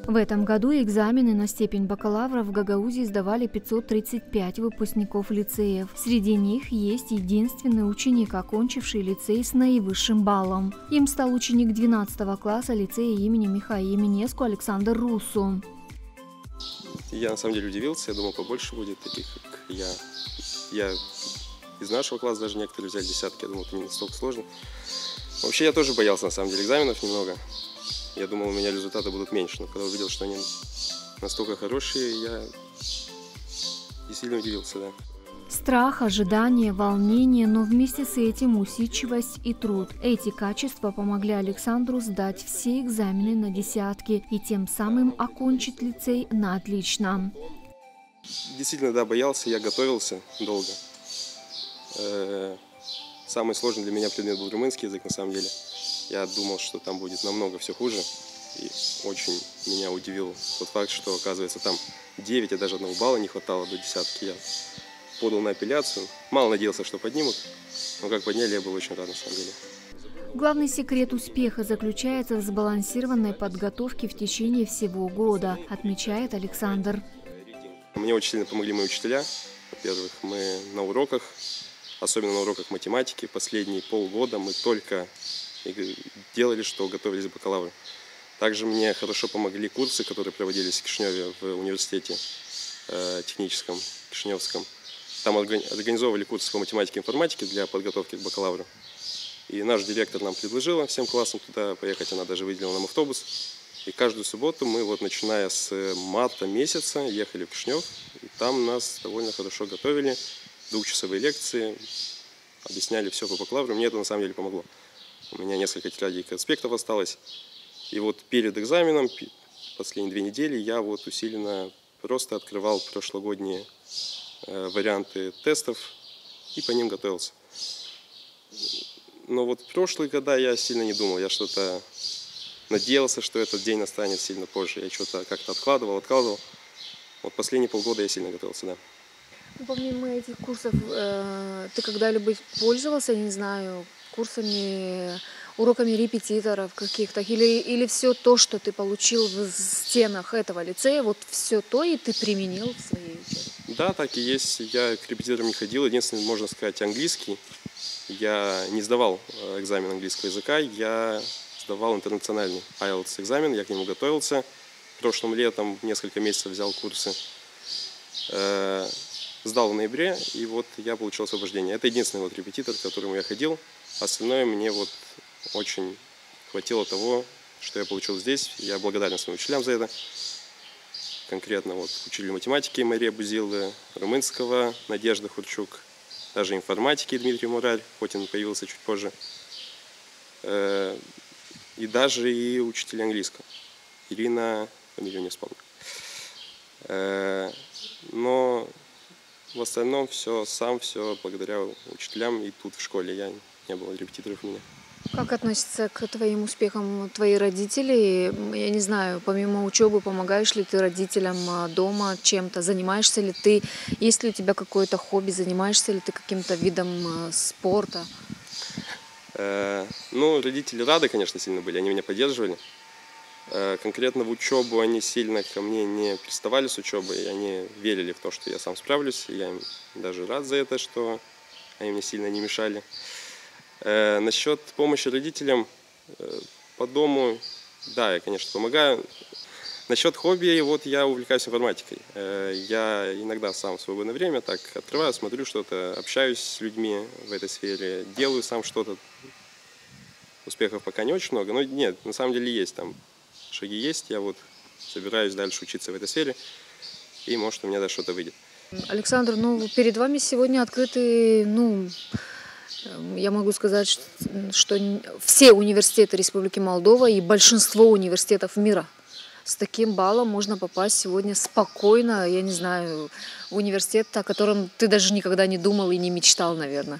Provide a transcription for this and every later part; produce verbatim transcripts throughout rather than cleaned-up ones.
В этом году экзамены на степень бакалавра в Гагаузии сдавали пятьсот тридцать пять выпускников лицеев. Среди них есть единственный ученик, окончивший лицей с наивысшим баллом. Им стал ученик двенадцатого класса лицея имени Михаила Еминеску Александр Руссу. Я на самом деле удивился, я думал, побольше будет таких, как я. Я из нашего класса даже некоторые взяли десятки, я думал, это не настолько сложно. Вообще я тоже боялся на самом деле экзаменов немного. Я думал, у меня результаты будут меньше, но когда увидел, что они настолько хорошие, я и сильно удивился, да. Страх, ожидание, волнение, но вместе с этим усидчивость и труд. Эти качества помогли Александру сдать все экзамены на десятки и тем самым окончить лицей на отлично. Действительно, да, боялся, я готовился долго. Самый сложный для меня предмет был румынский язык, на самом деле. Я думал, что там будет намного все хуже. И очень меня удивил тот факт, что, оказывается, там девять, а даже одного балла не хватало до десятки. Я подал на апелляцию. Мало надеялся, что поднимут. Но как подняли, я был очень рад, на самом деле. Главный секрет успеха заключается в сбалансированной подготовке в течение всего года, отмечает Александр. Мне очень сильно помогли мои учителя. Во-первых, мы на уроках, особенно на уроках математики, последние полгода мы только делали, что готовились к бакалавру. Также мне хорошо помогли курсы, которые проводились в Кишиневе в университете э, техническом, Кишиневском. Там организовывали курсы по математике и информатике для подготовки к бакалавру. И наш директор нам предложила всем классам туда поехать, она даже выделила нам автобус. И каждую субботу мы, вот, начиная с марта месяца, ехали в Кишинев. И там нас довольно хорошо готовили, двухчасовые лекции, объясняли все по бакалавру. Мне это на самом деле помогло. У меня несколько тетрадей конспектов осталось. И вот перед экзаменом, последние две недели, я вот усиленно просто открывал прошлогодние э, варианты тестов и по ним готовился. Но вот в прошлые года я сильно не думал. Я что-то надеялся, что этот день настанет сильно позже. Я что-то как-то откладывал, откладывал. Вот последние полгода я сильно готовился, да. Помимо этих курсов, э, ты когда-либо пользовался, не знаю, курсами, уроками репетиторов каких-то, или, или все то, что ты получил в стенах этого лицея, вот все то и ты применил в своей учебе? Да, так и есть. Я к репетиторам не ходил. Единственное, можно сказать, английский. Я не сдавал экзамен английского языка, я сдавал интернациональный ай эл ти эс экзамен, я к нему готовился. Прошлым летом несколько месяцев взял курсы. Сдал в ноябре, и вот я получил освобождение. Это единственный вот репетитор, к которому я ходил. Остальное мне вот очень хватило того, что я получил здесь. Я благодарен своим учителям за это. Конкретно вот учителю математики Мария Бузилы, румынского Надежда Хурчук, даже информатики Дмитрий Мураль, хоть он появился чуть позже. И даже и учитель английского. Ирина, фамилию не вспомню. Но в остальном все сам, все благодаря учителям, и тут в школе я не было репетиторов у меня. Как относятся к твоим успехам твои родители? Я не знаю, помимо учебы, помогаешь ли ты родителям дома чем-то? Занимаешься ли ты? Есть ли у тебя какое-то хобби? Занимаешься ли ты каким-то видом спорта? Э, ну, родители рады, конечно, сильно были, они меня поддерживали. Э, конкретно в учебу они сильно ко мне не приставали с учебой, и они верили в то, что я сам справлюсь. И я им даже рад за это, что они мне сильно не мешали. Э, насчет помощи родителям э, по дому, да, я, конечно, помогаю. Насчет хобби, вот я увлекаюсь информатикой. Э, я иногда сам в свободное время так открываю, смотрю что-то, общаюсь с людьми в этой сфере, делаю сам что-то. Успехов пока не очень много, но нет, на самом деле есть там шаги есть. Я вот собираюсь дальше учиться в этой сфере, и может у меня даже что-то выйдет. Александр, ну перед вами сегодня открыты, ну, я могу сказать, что, что все университеты Республики Молдова и большинство университетов мира. С таким баллом можно попасть сегодня спокойно, я не знаю, в университет, о котором ты даже никогда не думал и не мечтал, наверное.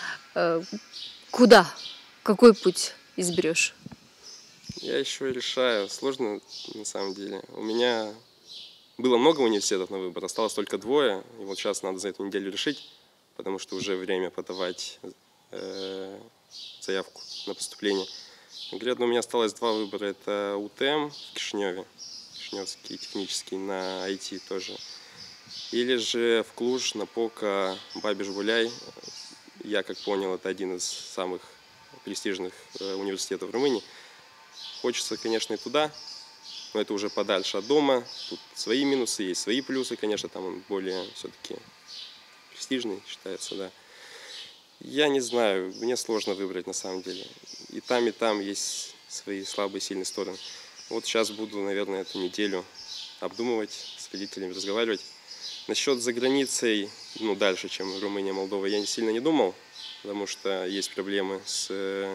Куда? Какой путь изберешь? Я еще решаю. Сложно, на самом деле. У меня было много университетов на выбор, осталось только двое. И вот сейчас надо за эту неделю решить, потому что уже время подавать э, заявку на поступление. Конкретно у меня осталось два выбора. Это УТМ в Кишиневе, инженерский, технический, на ай ти тоже. Или же в Клуж, на ПОКа, Бабиш-Гуляй. Я, как понял, это один из самых престижных университетов в Румынии. Хочется, конечно, и туда, но это уже подальше от дома. Тут свои минусы, есть свои плюсы, конечно, там он более все-таки престижный считается, да. Я не знаю, мне сложно выбрать на самом деле. И там, и там есть свои слабые, сильные стороны. Вот сейчас буду, наверное, эту неделю обдумывать, с родителями разговаривать. Насчет за границей, ну, дальше, чем Румыния, Молдова, я сильно не думал, потому что есть проблемы с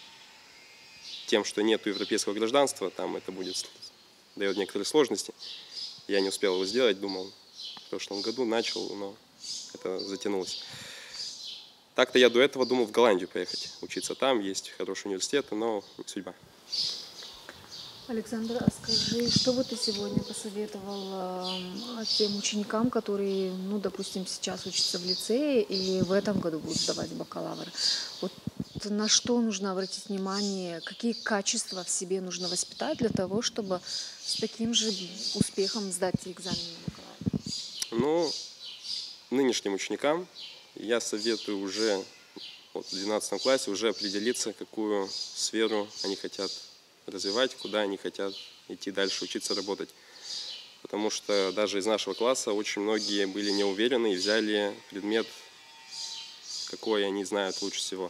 тем, что нет европейского гражданства, там это будет, дает некоторые сложности. Я не успел его сделать, думал, в прошлом году начал, но это затянулось. Так-то я до этого думал в Голландию поехать, учиться там, есть хорошие университеты, но не судьба. Александр, а скажи, что бы ты сегодня посоветовал э, тем ученикам, которые, ну, допустим, сейчас учатся в лицее и в этом году будут сдавать бакалавр? Вот на что нужно обратить внимание, какие качества в себе нужно воспитать для того, чтобы с таким же успехом сдать экзамен на бакалавр? Ну, нынешним ученикам я советую уже вот, в двенадцатом классе уже определиться, какую сферу они хотят развивать, куда они хотят идти дальше, учиться работать. Потому что даже из нашего класса очень многие были не уверены и взяли предмет, какой они знают лучше всего.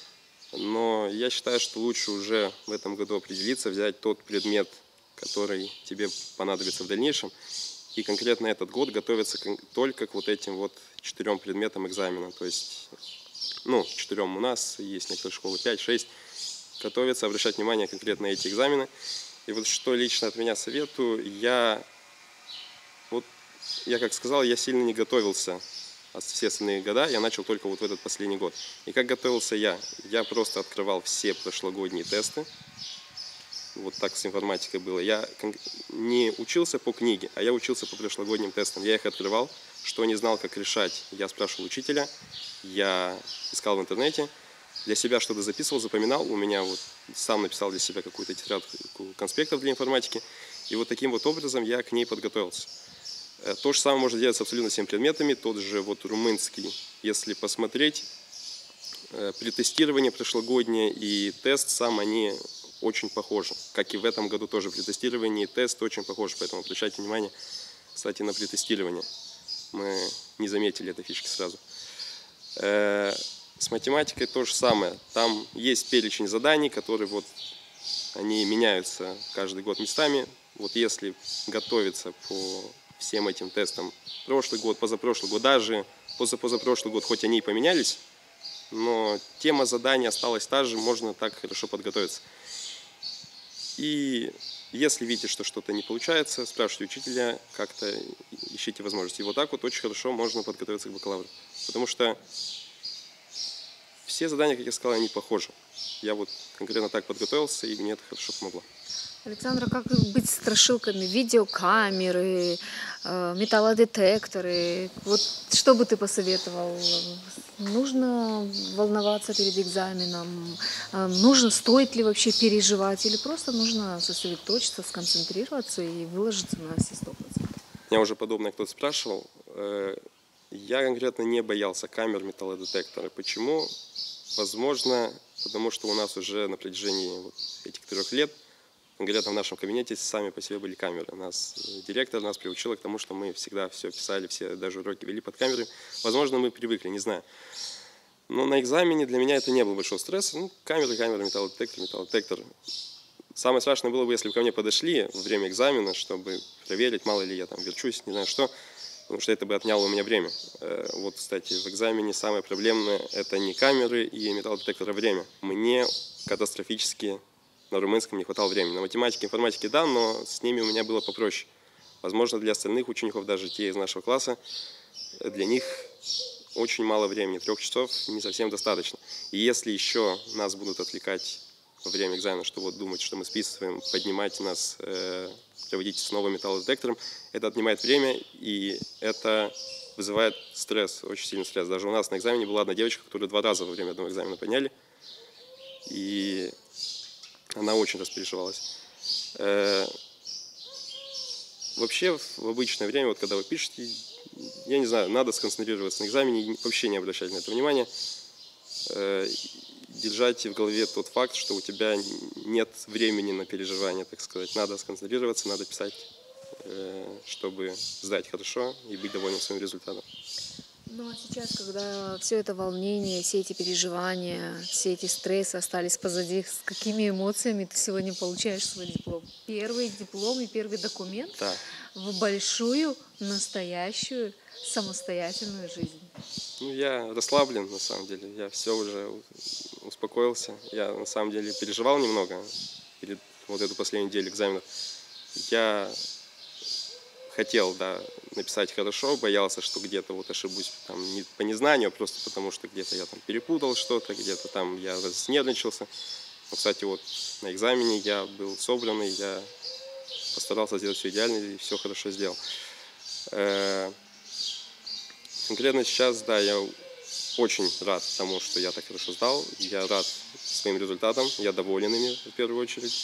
Но я считаю, что лучше уже в этом году определиться, взять тот предмет, который тебе понадобится в дальнейшем, и конкретно этот год готовиться только к вот этим вот четырем предметам экзамена. То есть, ну, четырем у нас, есть некоторые школы пять-шесть. Готовиться, обращать внимание конкретно на эти экзамены. И вот что лично от меня советую, я, вот, я как сказал, я сильно не готовился все остальные года, я начал только вот в этот последний год. И как готовился я? Я просто открывал все прошлогодние тесты. Вот так с информатикой было. Я не учился по книге, а я учился по прошлогодним тестам. Я их открывал, что не знал, как решать. Я спрашивал учителя, я искал в интернете. Для себя что-то записывал, запоминал. У меня вот сам написал для себя какую-то тетрадку конспектов для информатики. И вот таким вот образом я к ней подготовился. То же самое можно делать с абсолютно всеми предметами. Тот же вот румынский, если посмотреть, при тестировании прошлогоднее и тест сам, они очень похожи. Как и в этом году тоже при тестировании и тест очень похожи. Поэтому обращайте внимание, кстати, на претестирование. Мы не заметили этой фишки сразу. С математикой то же самое. Там есть перечень заданий, которые вот, они меняются каждый год местами. Вот если готовиться по всем этим тестам прошлый год, позапрошлый год, даже позапозапрошлый год, хоть они и поменялись, но тема заданий осталась та же, можно так хорошо подготовиться. И если видите, что что-то не получается, спрашивайте учителя, как-то ищите возможности. И вот так вот очень хорошо можно подготовиться к бакалавру. Потому что все задания, как я сказал, они похожи. Я вот конкретно так подготовился, и мне это хорошо помогло. Александр, как быть страшилками? Видеокамеры, металлодетекторы. Вот что бы ты посоветовал? Нужно волноваться перед экзаменом? Нужно, стоит ли вообще переживать? Или просто нужно сосредоточиться, сконцентрироваться и выложиться на все сто процентов? Меня уже подобное кто-то спрашивал. Я конкретно не боялся камер, металлодетектора. Почему? Возможно, потому что у нас уже на протяжении вот этих трех лет, конкретно в нашем кабинете, сами по себе были камеры. Нас директор нас приучила к тому, что мы всегда все писали, все даже уроки вели под камерой. Возможно, мы привыкли, не знаю. Но на экзамене для меня это не было большого стресса. Ну, камера, камера, металлодетектор, металлодетектор. Самое страшное было бы, если бы ко мне подошли во время экзамена, чтобы проверить, мало ли я там верчусь, не знаю что. Потому что это бы отняло у меня время. Вот, кстати, в экзамене самое проблемное – это не камеры и металлодетекторы, а время. Мне катастрофически на румынском не хватало времени. На математике, информатике – да, но с ними у меня было попроще. Возможно, для остальных учеников, даже те из нашего класса, для них очень мало времени. Трех часов не совсем достаточно. И если еще нас будут отвлекать во время экзамена, что вот думать, что мы списываем, поднимать нас, э, проводить с новым металлодетектором, это отнимает время, и это вызывает стресс, очень сильный стресс. Даже у нас на экзамене была одна девочка, которую два раза во время одного экзамена подняли, и она очень распереживалась. Э, вообще в обычное время, вот когда вы пишете, я не знаю, надо сконцентрироваться на экзамене, вообще не обращать на это внимания. Э, держать в голове тот факт, что у тебя нет времени на переживания, так сказать. Надо сконцентрироваться, надо писать, э, чтобы сдать хорошо и быть довольным своим результатом. Ну а сейчас, когда все это волнение, все эти переживания, все эти стрессы остались позади, с какими эмоциями ты сегодня получаешь свой диплом? Первый диплом и первый документ Да. в большую, настоящую, самостоятельную жизнь. Ну, я расслаблен, на самом деле. Я все уже успокоился. Я, на самом деле, переживал немного перед вот эту последнюю неделю экзаменов. Я хотел, да, написать хорошо, боялся, что где-то вот ошибусь там, не по незнанию, а просто потому, что где-то я там перепутал что-то, где-то там я разнервничался. Но, кстати, вот на экзамене я был собранный, я постарался сделать все идеально и все хорошо сделал. Конкретно сейчас, да, я очень рад тому, что я так хорошо сдал. Я рад своим результатам, я доволен ими в первую очередь.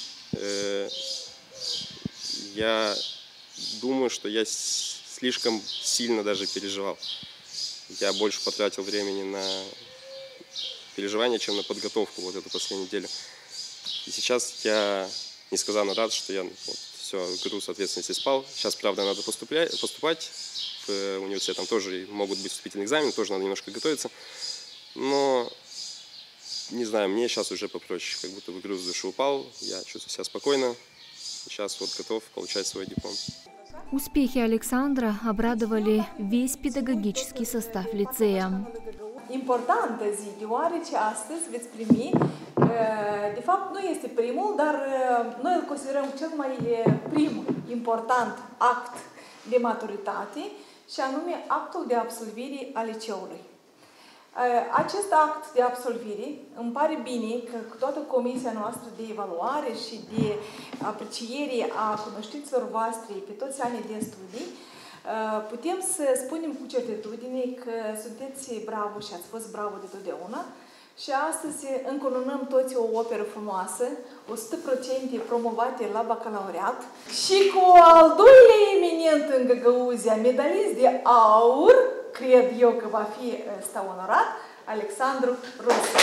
Я думаю, что я слишком сильно даже переживал. Я больше потратил времени на переживания, чем на подготовку вот эту последнюю неделю. И сейчас я несказанно рад, что я вот, все, груз ответственности спал. Сейчас, правда, надо поступлять, поступать в университет. Там тоже могут быть вступительные экзамены, тоже надо немножко готовиться. Но, не знаю, мне сейчас уже попроще. Как будто бы груз с души упал, я чувствую себя спокойно. Сейчас вот готов получать свой диплом. Успехи Александра обрадовали весь педагогический состав лицея. Importantă zi, deoarece astăzi veți primi, de fapt nu este primul, dar noi îl considerăm cel mai prim important act de maturitate și anume actul de absolvire a liceului. Acest act de absolvire îmi pare bine că cu toată comisia noastră de evaluare și de apreciere a cunoștințelor voastre pe toți anii de studii, putem să spunem cu certitudine că sunteți bravo și ați fost bravo de totdeauna și astăzi încununăm toți o operă frumoasă, o sută la sută promovate la bacalaureat și cu al doilea eminent în Găgăuzia, medalist de aur, cred eu că va fi ăsta onorat, Alexandru Rosu.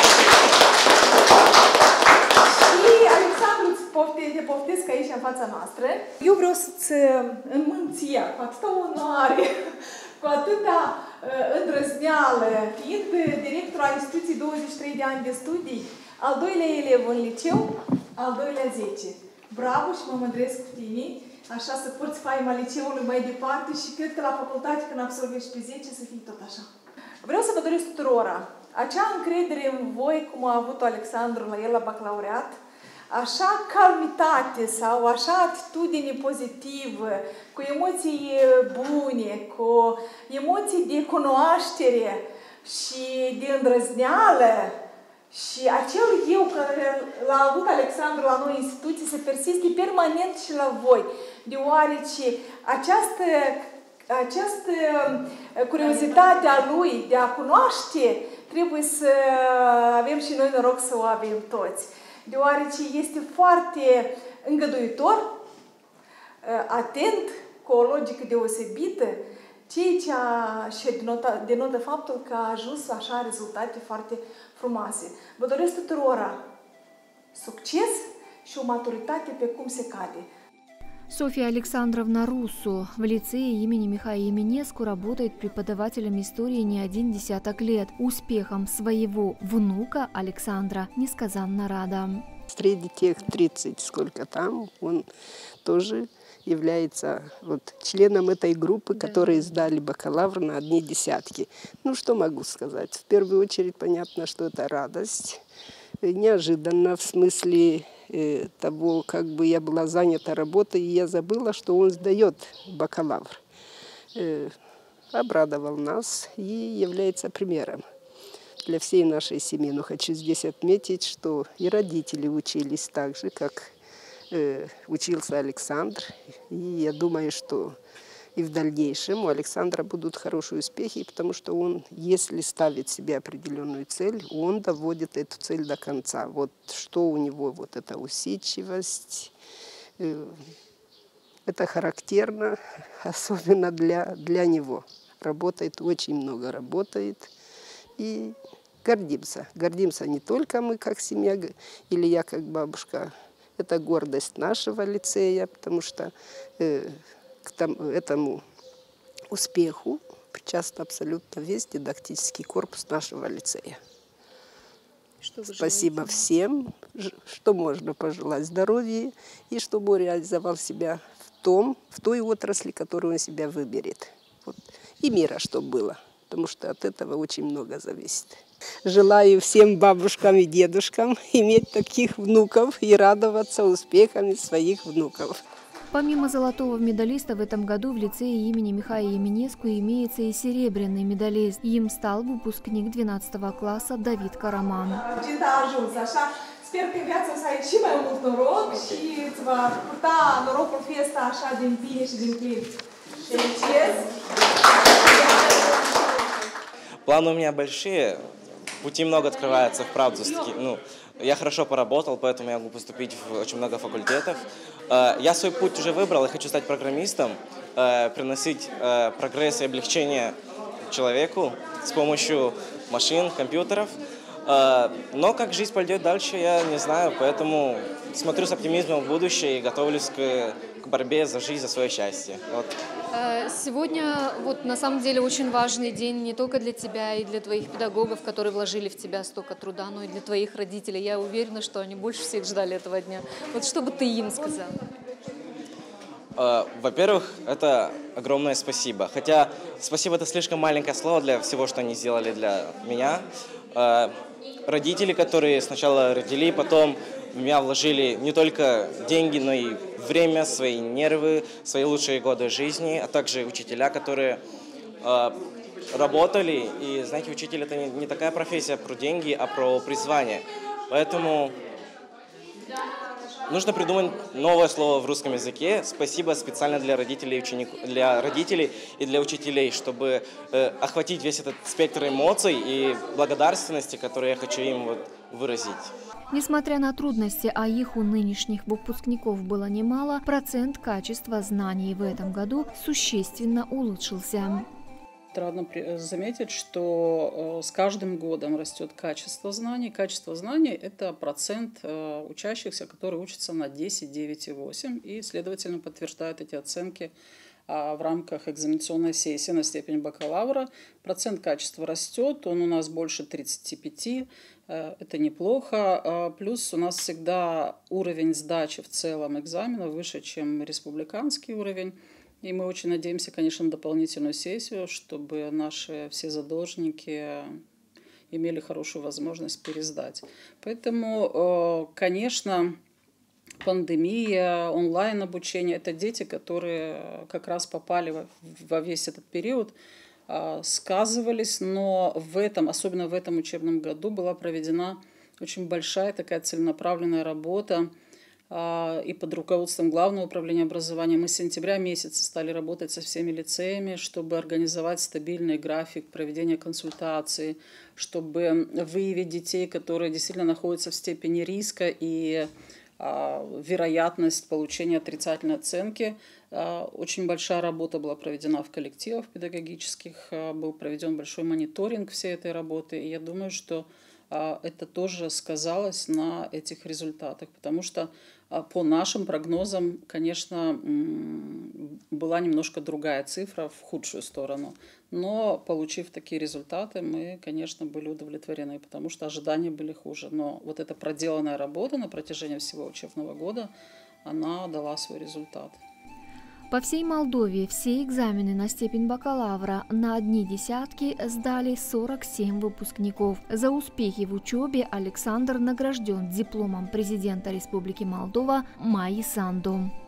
Și Alexandru, te poftesc aici în fața noastră. Eu vreau să-ți înmânție cu atâta onoare, cu atâta uh, îndrăzneală, fiind director al instituției douăzeci și trei de ani de studii, al doilea elev în liceu, al doilea zece. Bravo și mă mândresc cu tine, așa să porți faima liceului mai departe și cred că la facultate când absolvești pe zece să fii tot așa. Vreau să vă doresc tuturora acea încredere în voi, cum a avut-o Alexandru la el la bacalaureat, așa calmitate sau așa atitudine pozitivă, cu emoții bune, cu emoții de cunoaștere și de îndrăzneală și acel eu care l-a avut Alexandru la noi în instituție să persiste permanent și la voi, deoarece această, această curiozitate a lui de a cunoaște trebuie să avem și noi noroc să o avem toți. Deoarece este foarte îngăduitor, atent, cu o logică deosebită, ceea ce a, și denotă, denotă faptul că a ajuns la așa rezultate foarte frumoase. Vă doresc tuturora succes și o maturitate pe cum se cade. Софья Александровна Руссу в лицее имени Михаила Именеску работает преподавателем истории не один десяток лет. Успехом своего внука Александра несказанно рада. Среди тех тридцати, сколько там, он тоже является вот членом этой группы, которые сдали бакалавр на одни десятки. Ну, что могу сказать? В первую очередь, понятно, что это радость. Неожиданно, в смысле э, того, как бы я была занята работой, и я забыла, что он сдает бакалавр. Э, обрадовал нас и является примером для всей нашей семьи. Но хочу здесь отметить, что и родители учились так же, как э, учился Александр. И я думаю, что и в дальнейшем у Александра будут хорошие успехи, потому что он, если ставит себе определенную цель, он доводит эту цель до конца. Вот что у него, вот эта усидчивость, э, Это характерно, особенно для, для него. Работает, очень много работает. И гордимся. Гордимся не только мы, как семья, или я, как бабушка. Это гордость нашего лицея, потому что э, к тому, этому успеху причастен абсолютно весь дидактический корпус нашего лицея. Что Спасибо желаете? Всем, что можно пожелать здоровья, и чтобы он реализовал себя в том, в той отрасли, которую он себя выберет. Вот. И мира, чтобы было, потому что от этого очень много зависит. Желаю всем бабушкам и дедушкам иметь таких внуков и радоваться успехами своих внуков. Помимо золотого медалиста в этом году в лицее имени Михаила Еменеску имеется и серебряный medalist. Им стал выпускник двенадцатого класса David Karaman. Sper că în viață o să ai și mai mult noroc și îți va purta norocul fie ăsta așa din bine și din plin. Fericiez! Планы у меня большие, пути много открывается, вправду. Ну, я хорошо поработал, поэтому я могу поступить в очень много факультетов. Я свой путь уже выбрал, я хочу стать программистом, приносить прогресс и облегчение человеку с помощью машин, компьютеров. Но как жизнь пойдет дальше, я не знаю, поэтому смотрю с оптимизмом в будущее и готовлюсь к, к борьбе за жизнь, за свое счастье. Вот. Сегодня вот на самом деле очень важный день не только для тебя и для твоих педагогов, которые вложили в тебя столько труда, но и для твоих родителей. Я уверена, что они больше всех ждали этого дня. Вот что бы ты им сказал? Во-первых, это огромное спасибо. Хотя спасибо — это слишком маленькое слово для всего, что они сделали для меня. Родители, которые сначала родили, потом в меня вложили не только деньги, но и время, свои нервы, свои лучшие годы жизни, а также учителя, которые э, работали. И, знаете, учитель — это не, не такая профессия про деньги, а про призвание. Поэтому нужно придумать новое слово в русском языке. Спасибо специально для родителей, учеников, для родителей и для учителей, чтобы э, охватить весь этот спектр эмоций и благодарственности, которые я хочу им вот выразить. Несмотря на трудности, а их у нынешних выпускников было немало, процент качества знаний в этом году существенно улучшился. Трудно заметить, что с каждым годом растет качество знаний. Качество знаний – это процент учащихся, которые учатся на десять, девять и восемь, и, следовательно, подтверждают эти оценки в рамках экзаменационной сессии на степень бакалавра. Процент качества растет, он у нас больше тридцати пяти, это неплохо. Плюс у нас всегда уровень сдачи в целом экзамена выше, чем республиканский уровень. И мы очень надеемся, конечно, на дополнительную сессию, чтобы наши все задолженники имели хорошую возможность пересдать. Поэтому, конечно, пандемия, онлайн-обучение – это дети, которые как раз попали во весь этот период, сказывались, но в этом, особенно в этом учебном году, была проведена очень большая такая целенаправленная работа. И под руководством Главного управления образования мы с сентября месяца стали работать со всеми лицеями, чтобы организовать стабильный график проведения консультаций, чтобы выявить детей, которые действительно находятся в степени риска и вероятность получения отрицательной оценки. Очень большая работа была проведена в коллективах педагогических, был проведен большой мониторинг всей этой работы, и я думаю, что это тоже сказалось на этих результатах, потому что по нашим прогнозам, конечно, была немножко другая цифра в худшую сторону, но, получив такие результаты, мы, конечно, были удовлетворены, потому что ожидания были хуже. Но вот эта проделанная работа на протяжении всего учебного года, она дала свой результат. По всей Молдове все экзамены на степень бакалавра на одни десятки сдали сорок семь выпускников. За успехи в учебе Александр награжден дипломом президента Республики Молдова Майи Санду.